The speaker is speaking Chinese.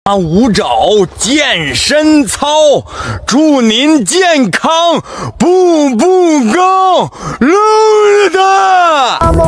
舞爪健身操，祝您健康步步高，噜噜的。